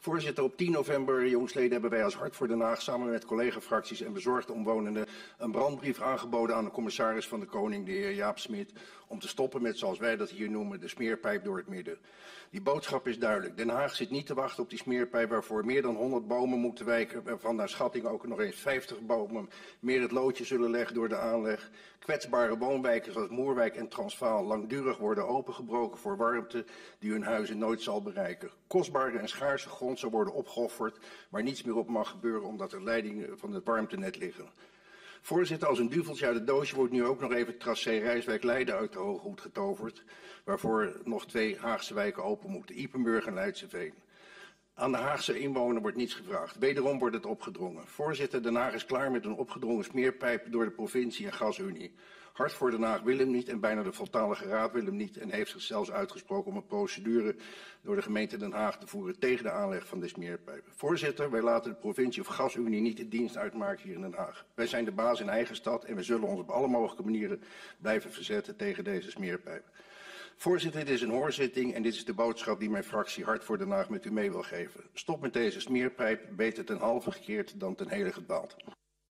Voorzitter, op 10 november, jongsleden, hebben wij als Hart voor Den Haag samen met collega-fracties en bezorgde omwonenden een brandbrief aangeboden aan de commissaris van de Koning, de heer Jaap Smit, om te stoppen met, zoals wij dat hier noemen, de smeerpijp door het midden. Die boodschap is duidelijk. Den Haag zit niet te wachten op die smeerpijp waarvoor meer dan 100 bomen moeten wijken, waarvan naar schatting ook nog eens 50 bomen meer het loodje zullen leggen door de aanleg. Kwetsbare woonwijken zoals Moerwijk en Transvaal langdurig worden opengebroken voor warmte die hun huizen nooit zal bereiken. Kostbare en schaarse grond zal worden opgeofferd waar niets meer op mag gebeuren omdat er leidingen van het warmtenet liggen. Voorzitter, als een duveltje uit het doosje wordt nu ook nog even het tracé Rijswijk-Leiden uit de hoge hoed getoverd, waarvoor nog 2 Haagse wijken open moeten, Ypenburg en Leidseveen. Aan de Haagse inwoner wordt niets gevraagd. Wederom wordt het opgedrongen. Voorzitter, Den Haag is klaar met een opgedrongen smeerpijp door de provincie en GasUnie. Hart voor Den Haag wil hem niet en bijna de voltallige raad wil hem niet en heeft zich zelfs uitgesproken om een procedure door de gemeente Den Haag te voeren tegen de aanleg van de smeerpijp. Voorzitter, wij laten de provincie of GasUnie niet de dienst uitmaken hier in Den Haag. Wij zijn de baas in eigen stad en we zullen ons op alle mogelijke manieren blijven verzetten tegen deze smeerpijp. Voorzitter, dit is een hoorzitting en dit is de boodschap die mijn fractie Hart voor Den Haag met u mee wil geven. Stop met deze smeerpijp, beter ten halve gekeerd dan ten hele gedwaald.